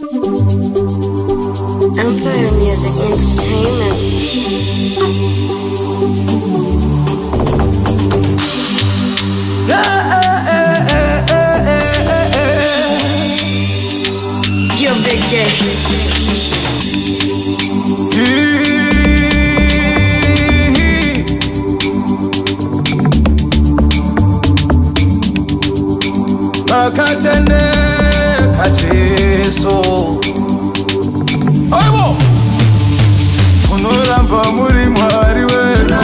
Empire Music Entertainment. Yo, Big J. Makatende kacheso Aibo Unuramba muri mwari wetu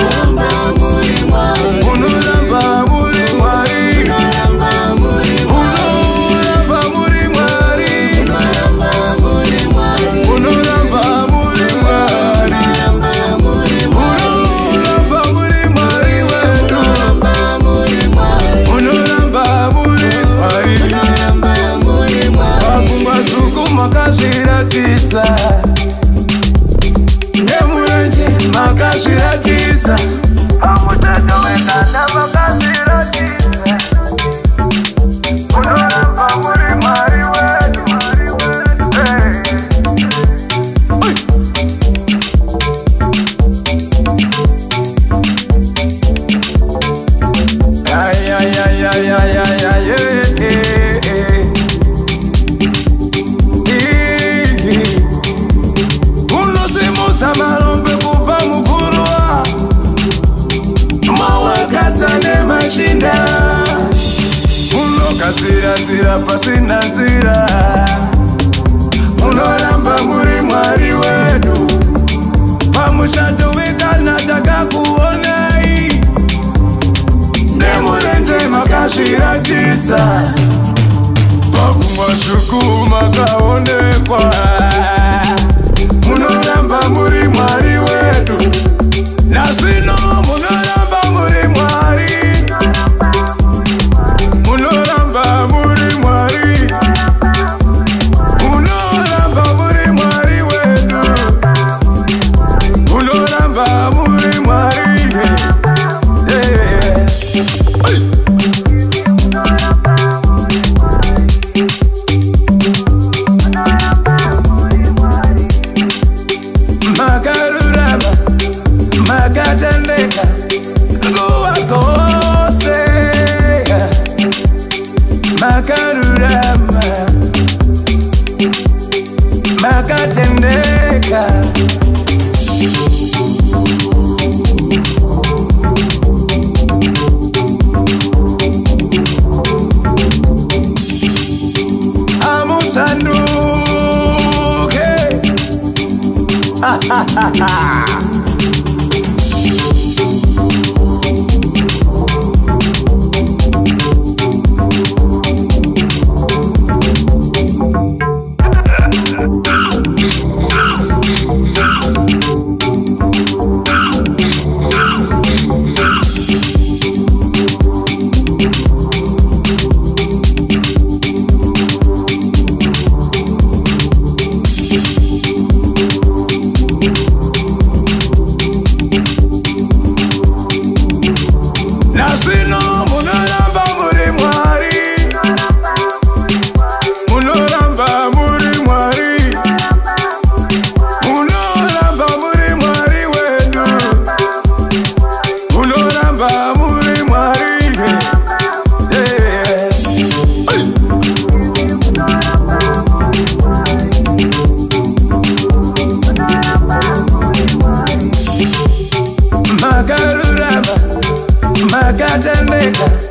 Unuramba muri mwari Unuramba muri mwari Unuramba muri mwari Unuramba muri mwari wetu Unuramba muri mwari Wakumasuku makashiratisa Nemurenje makashiratisa Amutata wekanda makashiratisa Unoramba muri mwari wetu Samalombe kupa mukurua Mawakatane mashinda Unokazira pasina nzira Unoramba muri mwari wedu Pamushato wekana taka kuonai Nemurenje makashiratitsa Wakumwa makaonekwa Munoramba muri mwari wetu Nasino munoramba muri mwari Munoramba muri mwari Munoramba muri mwari wetu Munoramba muri mwari Makarurama, makatendeka, nguwa zose Makarurama, makatendeka Amusanduke Nasino munoramba muri mwari Munoramba muri mwari Munoramba muri mwari wedu Munoramba muri mwari Makaruramba makatendeka